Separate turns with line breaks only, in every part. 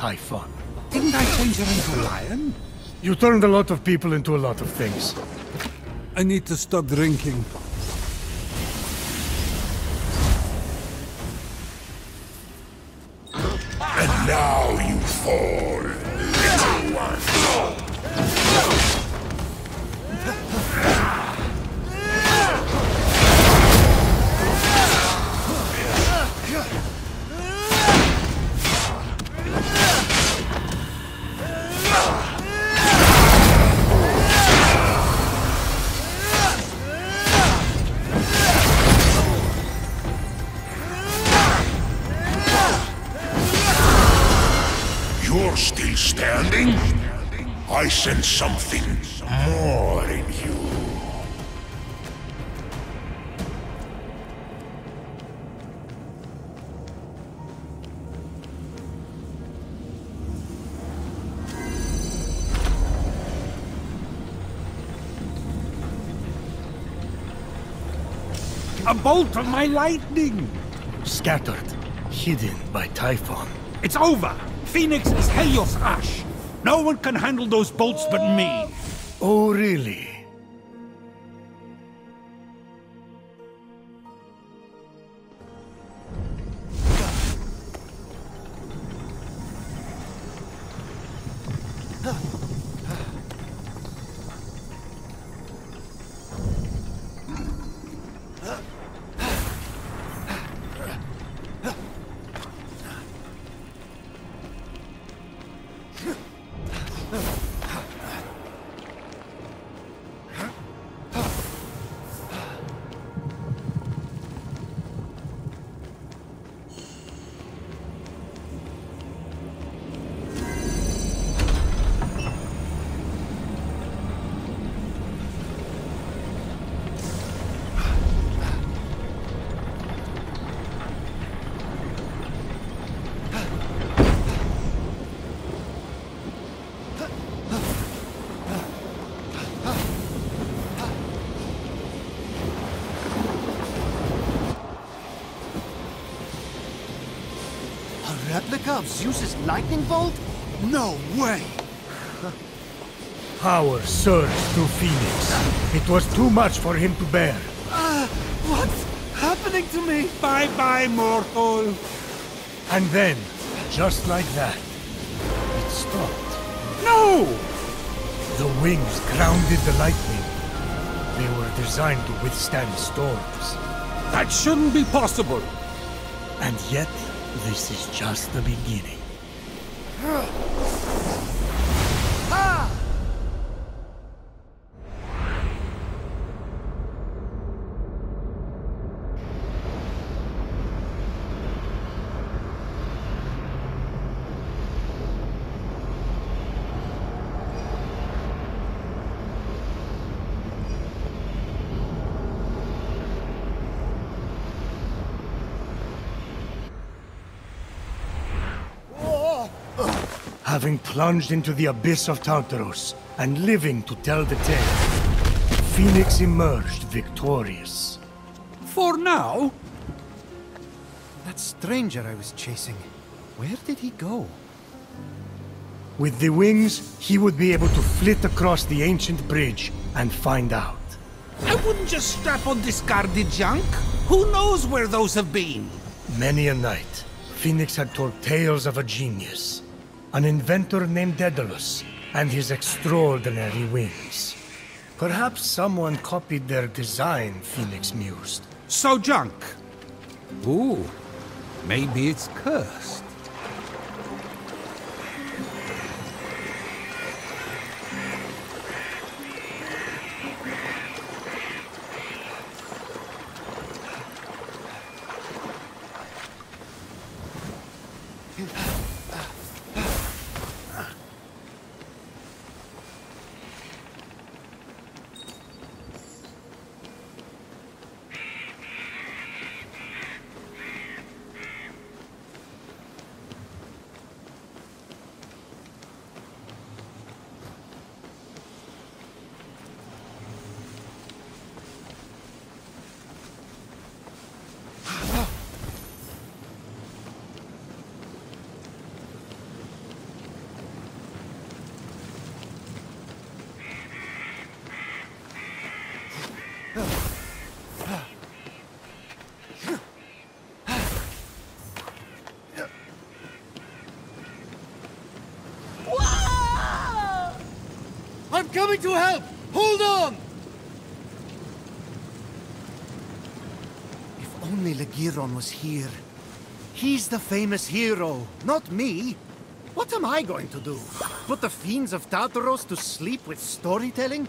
Typhon.
Didn't I change her into a lion?
You turned a lot of people into a lot of things.
I need to stop drinking.
And now you fall, little one. You're still standing? I sense something more in you.
A bolt of my lightning!
Scattered, hidden by Typhon.
It's over! Phoenix is Helios Ash! No one can handle those bolts but me!
Oh, really?
Replica of Zeus's lightning bolt? No way!
Power surged through Phoenix. It was too much for him to bear.
What's happening to me?
Bye-bye, mortal!
And then, just like that, it stopped.
No!
The wings grounded the lightning. They were designed to withstand storms.
That shouldn't be possible!
And yet, this is just the beginning. Having plunged into the abyss of Tartarus and living to tell the tale, Phoenix emerged victorious.
For now?
That stranger I was chasing, where did he go?
With the wings, he would be able to flit across the ancient bridge and find out.
I wouldn't just strap on discarded junk. Who knows where those have been?
Many a night, Phoenix had told tales of a genius, an inventor named Daedalus, and his extraordinary wings. Perhaps someone copied their design, Phoenix mused.
So junk. Ooh, maybe it's cursed.
coming to help! Hold on! If only Legiron was here. He's the famous hero, not me. What am I going to do? Put the fiends of Tartaros to sleep with storytelling?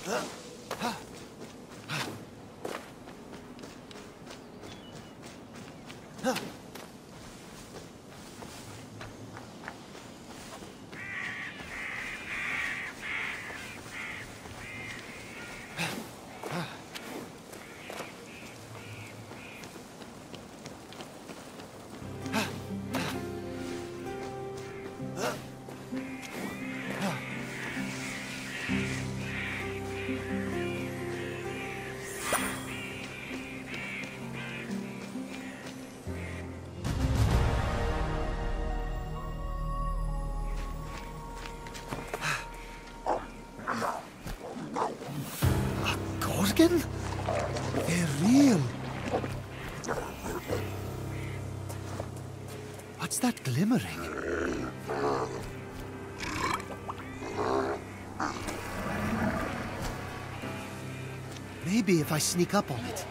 Gorgon? They're real. What's that glimmering? Maybe if I sneak up on it.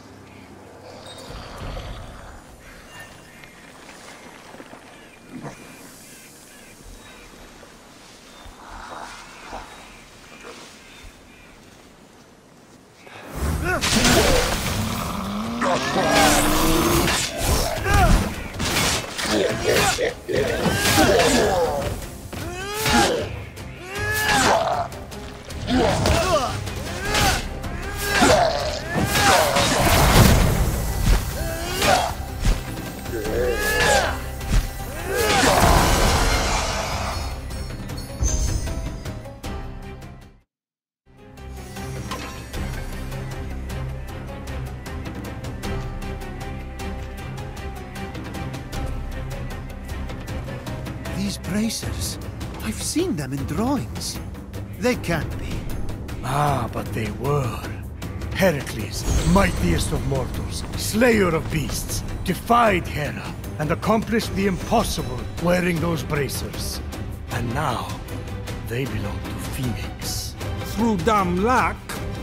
These bracers, I've seen them in drawings. They can't be.
Ah, but they were. Heracles, mightiest of mortals, slayer of beasts, defied Hera and accomplished the impossible wearing those bracers. And now, they belong to Phoenix.
Through dumb luck.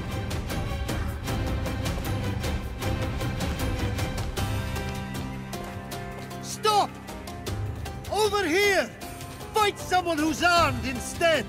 Stop! Over here! Fight someone who's armed instead!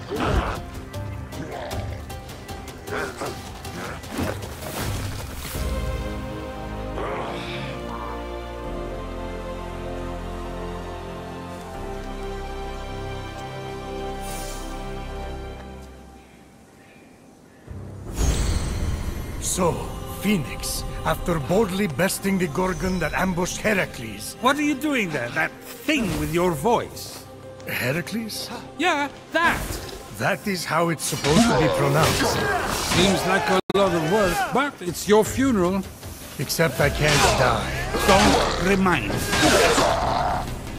So, Phoenix, after boldly besting the Gorgon that ambushed Heracles...
What are you doing there? That thing with your voice?
Heracles?
Yeah, that.
That is how it's supposed to be pronounced.
Seems like a lot of work, but it's your funeral.
Except I can't die.
Don't remind me.